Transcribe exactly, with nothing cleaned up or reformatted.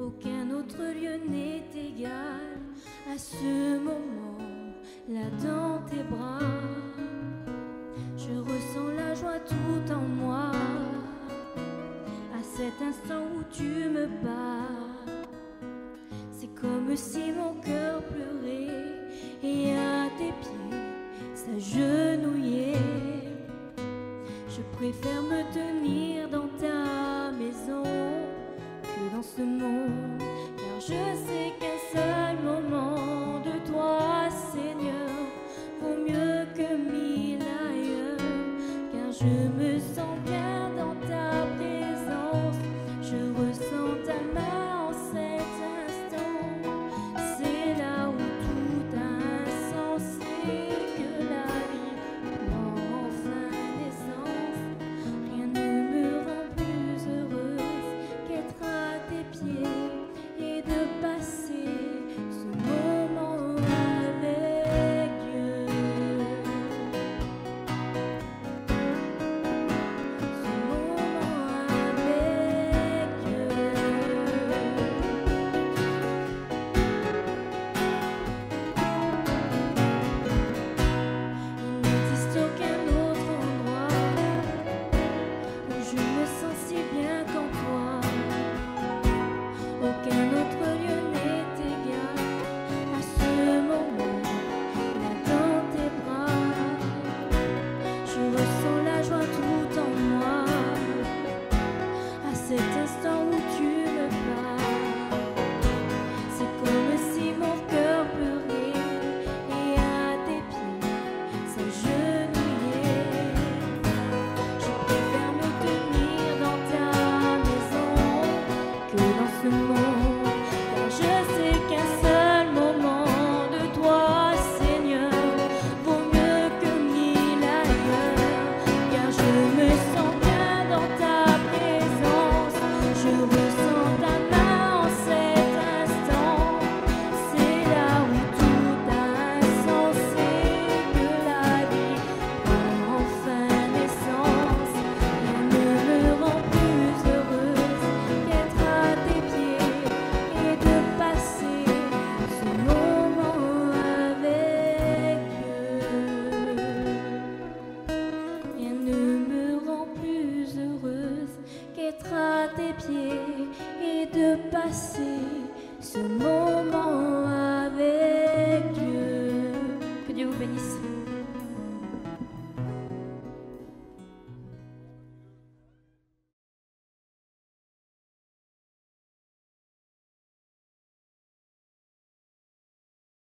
Aucun autre lieu n'est égal à ce moment, là dans tes bras. Je ressens la joie tout en moi, à cet instant où tu me parles. C'est comme si mon cœur pleurait et à tes pieds s'agenouiller. Je préfère me tenir dans ta maison que dans ce monde, car je sais qu'un seul moment de toi, Seigneur, vaut mieux que mille ailleurs. Car je me sens bien dans ta présence, je ressens ta main en cet instant. C'est là où tout a un sens et que la vie prend enfin naissance. Rien ne me rend plus heureuse qu'être à tes pieds et de passer ce moment avec Dieu. Ce moment avec Dieu. Il n'existe aucun autre endroit où je me sens si bien qu'en toi. Aucun autre lieu n'est égal à ce moment, là dans tes bras. Je ressens la joie tout en moi, à cet instant où tu me parles. C'est comme si mon cœur pleurait et à tes pieds s'agenouillait. Je préfère me tenir dans ta maison que dans ce monde, car je sais qu'un seul moment de toi, Seigneur, vaut mieux que mille ailleurs. Car je me sens bien dans ta présence, je ressens ta main en cet instant. C'est là où tout a un sens et que la vie prend enfin naissance. Rien ne me rend plus heureuse qu'être à tes pieds et de passer ce moment avec Dieu. Rien ne me rend plus heureuse qu'être à tes pieds et de passer ce moment